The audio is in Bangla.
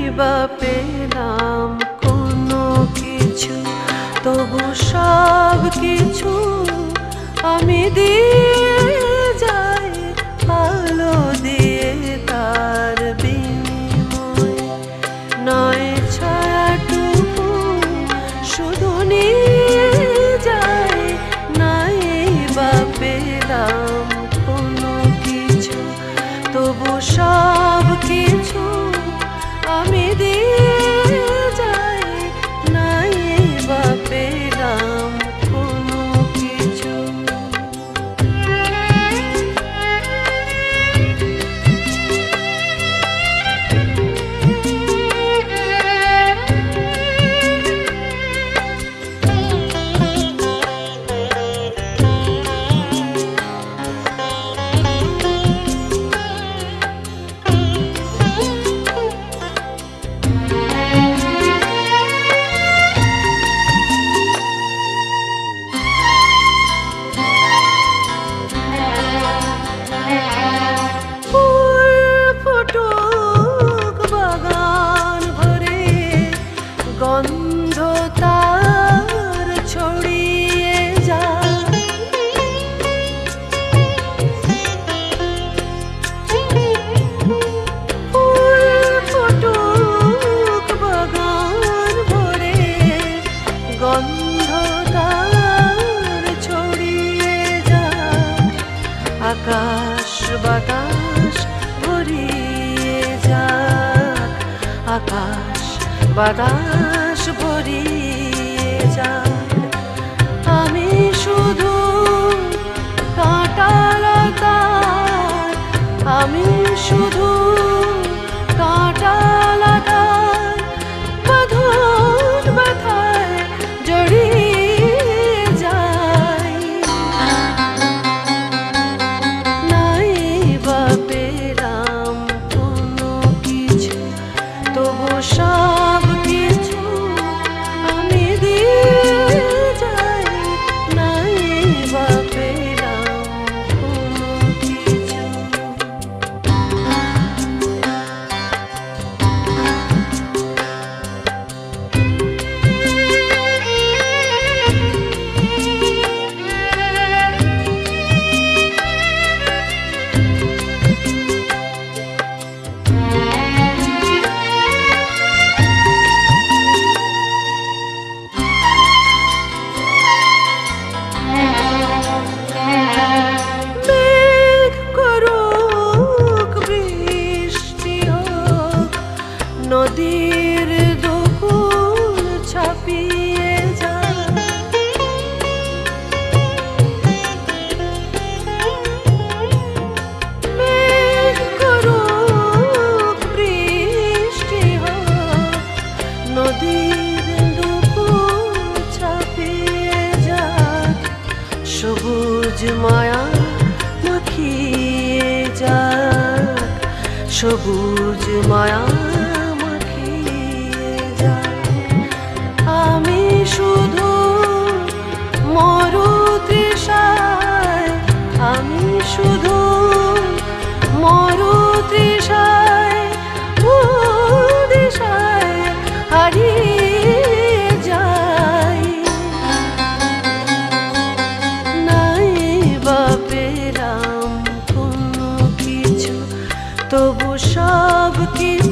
বা পেলাম কোনো কিছু, তবু সব কিছু আমি দিয়ে যাই আলো দিয়ে। তার বিনিময়ে নয় ছায়াটুকু শুধু নিয়ে যাই, নাই বা পেলাম কোনো কিছু, তবু সব কিছু আমি দিয়ে যাই, নাই বা পেলাম কোনো কিছু। গন্ধ তার ছড়িয়ে যায়, ফুল ফুটুক বাগান ভরে, গন্ধ তার ছড়িয়ে যায়, আকাশ বাতাস ভরিয়ে যায়, আকাশ বাতাস ভরিয়ে যায়। আমি শুধু কাঁটা লতার, আমি শুধু কাঁটা লতার বাঁধন ব্যথায় জড়িয়ে যাই, নাই বা পেলাম কোনো কিছু, তবু সব কিছু আমি দিয়ে যাই, নাই বা পেলাম কোনো কিছু। নদীর দুকুল ছাপিয়ে যায়, মেঘ করুক বৃষ্টি হোক, নদীর দুকুল ছাপিয়ে যায়, সবুজ মায়া মাখিয়ে যায়, সবুজ মায়া আমি শুধু মরু তৃষায়, আমি শুধু মরু তৃষায় দিশায় হারিয়ে যাই, নাই বা পেলাম কোনো কিছু, তবু সব কিছু